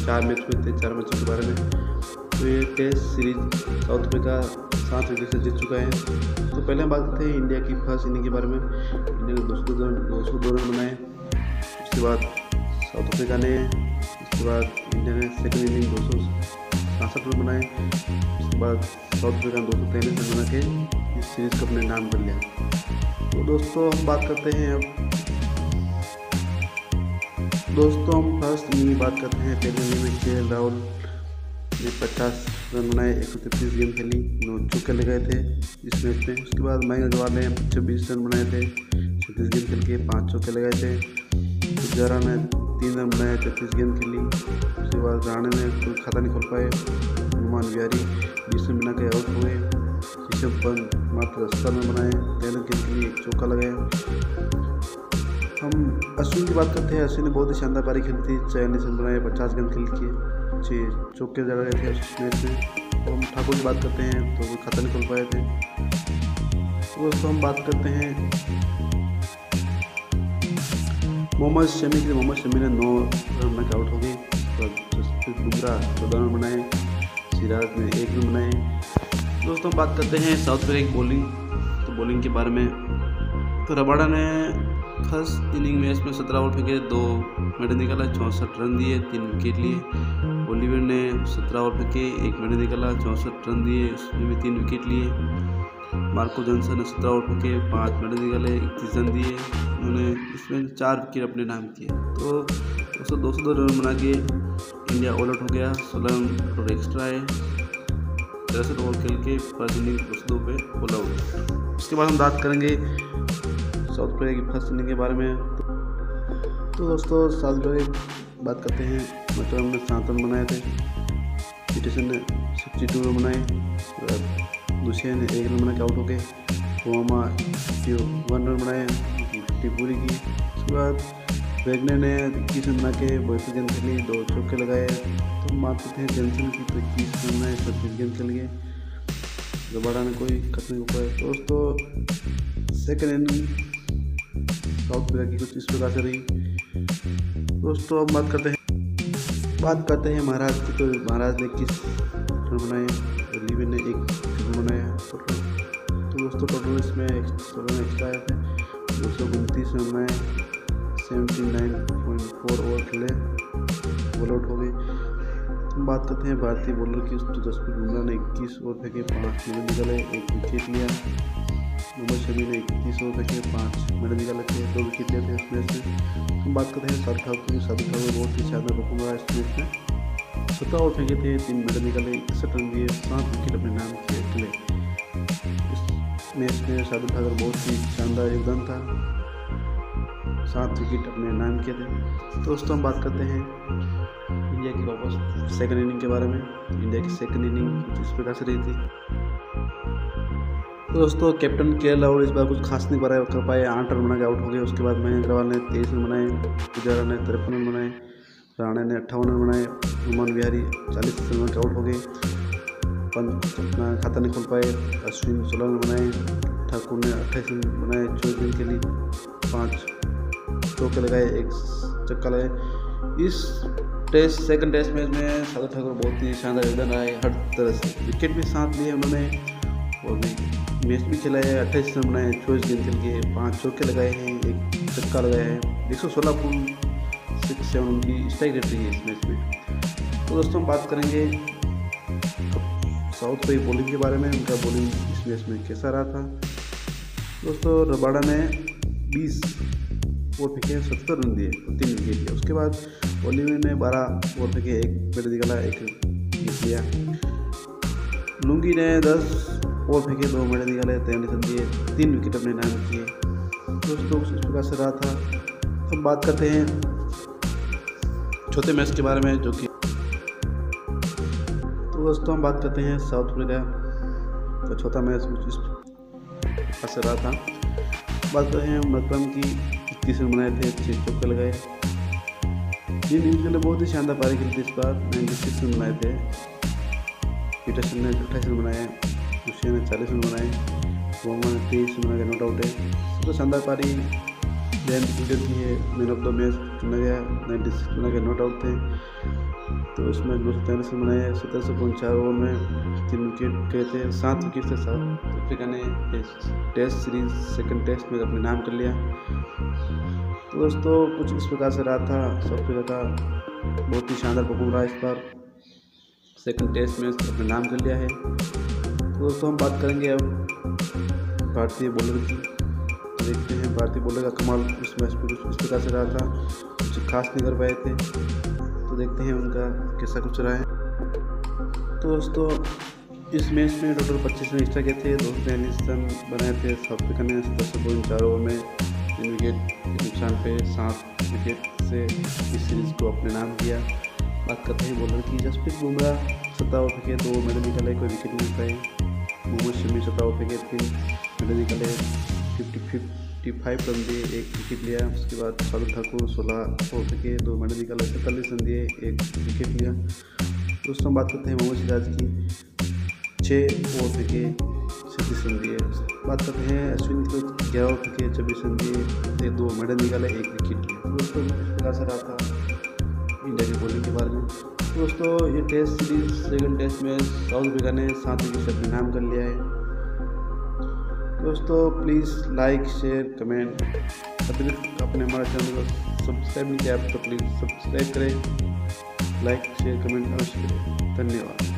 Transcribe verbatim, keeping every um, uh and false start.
चार मैच हुए थे, चार मैचों के बारे में। तो ये टेस्ट सीरीज साउथ अफ्रीका सात विकेट से जीत चुका है। तो पहले हम बात करते हैं इंडिया की फर्स्ट इनिंग के बारे में। इंडिया ने दो सौ दो सौ दो रन बनाए। उसके बाद साउथ अफ्रीका ने उसके बाद इंडिया ने सेकंड इनिंग दो सौ छियासठ रन बनाए। उसके बाद साउथ अफ्रीका ने दो सौ तैंतीस रन बना के इस सीरीज़ को अपने नाम कर लिया। तो दोस्तों हम बात करते हैं अब दोस्तों हम फर्स्ट इनिंग की बात करते हैं। पहले इनिंग में के राहुल ने पचास रन बनाए, एक सौ तैंतीस गेंद खेली, नौ चौके लगाए थे इस मैच में। उसके बाद मयंक अग्रवाल ने छब्बीस रन बनाए थे, छत्तीस गेंद खेल के पाँच चौके लगाए थे। पुजारा ने तीन रन बनाए, तैंतीस गेंद खेली। उसके बाद राणे ने कोई खाता नहीं खोल पाए। हनुमान विहारी बीस रन बना के आउट हुए। ऋषभ पंत मात्र सत्तर रन बनाए, तेरह गेंद के लिए एक चौका लगाया। हम अश्विन की बात करते हैं। अश्विन ने बहुत ही शानदार पारी खेली थी, चालीस रन बनाए, पचास गेंद खेल के छः चौके जड़ गए थे उस मैच में। तो हम ठाकुर की बात करते हैं तो वो खाता नहीं खोल पाए थे। तो दोस्तों हम बात करते हैं मोहम्मद शमी की। मोहम्मद शमी ने नौ रन में आउट हो गए। जसप्रीत बुमराह चौदह रन बनाए, सिराज ने एक रन बनाए। दोस्तों हम बात करते हैं साउथ अफ्रीका की बॉलिंग। तो बॉलिंग के बारे में तो रबाडा ने फर्स्ट इनिंग मैच में सत्रह ओवर फेंके, दो मेडन निकाला, चौंसठ रन दिए, तीन विकेट लिए। ओलिवर ने सत्रह ओवर फेंके, एक मेडन निकाला, चौंसठ रन दिए, उसमें भी तीन विकेट लिए। मार्को जॉनसन ने सत्रह ओवर फेंके, पाँच मेडन निकाले, इकतीस रन दिए। उन्होंने इसमें चार विकेट अपने नाम किए। तो दोस्तों दो सौ दो रन बना के इंडिया ऑल आउट हो गया। सोलह रन और एक्स्ट्रा है, तिरसठ ओवर खेल के फर्स्ट इनिंग दो सौ दो पे ऑल आउट। उसके बाद हम बात करेंगे साउथ अफ्रीका की फर्स्ट इनिंग के बारे में। तो दोस्तों साउथ अफ्रीका की बात करते हैं। मतलब ने सात रन बनाए थे, पीटरसन ने सिक्सटी टू रन बनाए, दूसरे ने एक रन बना के आउट हो गए। ओबामा वन रन बनाए, फिफ्टी पूरी की। उसके बाद वेगनर ने इक्कीस रन बना के बयालीस गेंद खेली, दो चौके लगाए। तो हम बात करते हैं जॉनसन की, तो इक्कीस रन बनाए, छत्तीस गेंद खेल गए। रबाडा ने कोई खत्म नहीं हो पाया। दोस्तों सेकेंड इनिंग साउथ अफ्रीका की कुछ इस प्रकार से रही। दोस्तों अब बात करते हैं बात करते हैं महाराज की। तो महाराज ने इक्कीस रन बनाए और लीवन ने एक रन बनाया टोटल। तो दोस्तों टोटल इसमें सोलह एक्स्ट्रा आए थे, दो सौ उनतीस रन बनाए, seventy nine point four over खेले, ऑल आउट हो गए। हम बात करते हैं भारतीय बॉलर की। तो जसप्रीत बुमराह ने इक्कीस ओवर फेंके, पाँच मेडन निकाले, एक विकेट लिया। मोहम्मद शमी ने इक्कीस ओवर फेंके, पाँच मेडन निकाले थे, दो विकेट लिए थे इस मैच में। हम बात करते हैं साउथ ठाकुर की। साउथ ठाकुर बहुत ही शानदार परफॉर्म रहा इस मैच में। सत्रह ओवर फेंके थे, तीन मेडन निकाले, इकसठ रन दिए, सात विकेट अपने नाम किए अकेले। इस मैच में साउथ ठाकुर बहुत ही शानदार योगदान था, सात विकेट अपने नाम किए थे। दोस्तों हम बात करते हैं इंडिया की वापस सेकंड इनिंग के बारे में। इंडिया की सेकंड इनिंग इस प्रकार से रही थी। तो दोस्तों कैप्टन के राहुल इस बार कुछ खास नहीं बनाया कर पाए, आठ रन बना के आउट हो गए। उसके बाद मयंक अग्रवाल ने तेईस रन बनाए, पुजारा ने तिरपन रन बनाए, राणे ने अट्ठावन रन बनाए, हनुमान विहारी चालीस रन बना के आउट हो गए। पंत अपना खाता नहीं खोल पाए। अश्विन सोलह रन बनाए, ठाकुर ने अट्ठाईस रन बनाए, चौबीस गेंद खेली, पाँच चौके लगाए, एक चक्का लगाए। इस टेस्ट सेकंड टेस्ट मैच में साउथ ठाकुर बहुत ही शानदार योगदान रहा है हर तरह से। विकेट भी साथ लिए उन्होंने और भी मैच भी खेला है। अट्ठाईस रन बनाए, चौबीस गेंद खेल के, पाँच चौके लगाए हैं, एक चक्का लगाया है। एक सौ सोलह पॉइंट सिक्स सेवन उनकी स्ट्राइक रेट रही है इस मैच में। तो दोस्तों हम बात करेंगे साउथ अफ्रीका बॉलिंग के बारे में। उनका बॉलिंग इस मैच में कैसा रहा था। दोस्तों रबाडा ने बीस ओवर फेंके, सत्तर रन दिए और तीन विकेट लिया। उसके बाद ओलिवर ने बारह ओवर फेंके, एक विकेट निकाला, एक विकेट लिया। लुंगी ने दस ओवर फेंके, दो मेडन निकाले, तैंतालीस रन दिए, तीन विकेट अपने नाम किए। दोस्तों इस प्रकार से रहा था। अब बात करते हैं छोटे मैच के बारे में जो कि तो दोस्तों हम बात करते हैं साउथ अफ्रीका का छोटा मैच कुछ इस प्रकार से रहा था। बात करते हैं मकरम की, इक्कीस रन बनाए थे, छः चौके लगाए। ये न्यूज़ के लिए बहुत ही शानदार पारी खेली थी इस बार, नाइन्टी सिक्स रन बनाए थे। पीटरसन ने अट्ठाईस रन बनाए, हुसैन ने चालीस रन बनाए, ओबामा ने तेईस रन बना के नॉट आउट है। तो शानदार पारी जैन क्रिकेट की है, मैन ऑफ द मैच चुना गया, नाइन्टी सिक्स बना के नॉट आउट थे। तो इसमें दो सौ तैंतालीस रन बनाए, सत्रह सौ चार ओवर में तीन विकेट गए थे। सात विकेट से साउथ अफ्रीका ने टेस्ट सीरीज सेकंड टेस्ट में अपने नाम कर लिया। तो दोस्तों कुछ इस प्रकार से रहा था साउथ अफ्रीका का, बहुत ही शानदार परफॉर्म रहा इस बार, सेकंड टेस्ट में अपने नाम कर लिया है। तो दोस्तों हम बात करेंगे अब भारतीय बॉलर की। तो देखते हैं भारतीय बॉलर का कमाल इस मैच में कुछ इस प्रकार से रहा था, कुछ खास नहीं कर पाए थे। तो देखते हैं उनका कैसा कुछ रहा है। तो दोस्तों इस मैच में टोटल पच्चीस रन एक्स्ट्रा किए थे, दो सौ तैंतालीस रन बनाए थे साउथ अफ्रीका ने सत्रह सौ पॉइंट चार ओवर में तीन विकेट के नुकसान पे सात विकेट से इस सीरीज़ को अपने नाम किया। बात करते हैं बॉलर की। जसप्रीत बुमराह सत्ता ओवर फेंके, दो मेडल निकाले, कोई विकेट नहीं पाए। मोहम्मद शमी सत्ता ओवर फेंके, तीन मेडल निकाले, फिफ्टी फिफ्टी फाइव रन दिए, एक विकेट लिया। उसके बाद शार्दुल ठाकुर सोलह ओवर फेंके, दो मेडल निकाले, सैंतालीस रन दिए, एक विकेट लिया। दोस्तों बात करते हैं मोहम्मद सिराज की, छः ओवर फेंके, सैंतीस रन दिए। बात करते हैं अश्विन की, तो ग्यारह ओवर फेंके, चौबीस रन दिए, दो मेडल निकाले, एक विकेट लिया। दोस्तों इस प्रकार से रहा था इंडिया की बॉलिंग के बारे में। दोस्तों ये टेस्ट सीरीज सेकंड टेस्ट में साउथ अफ्रीका ने सात विकेट से अपने नाम कर लिया है। दोस्तों प्लीज़ लाइक शेयर कमेंट, अभी अपने हमारे चैनल को सब्सक्राइब नहीं किया आप तो प्लीज़ सब्सक्राइब करें, लाइक शेयर कमेंट अवश्य करें। धन्यवाद।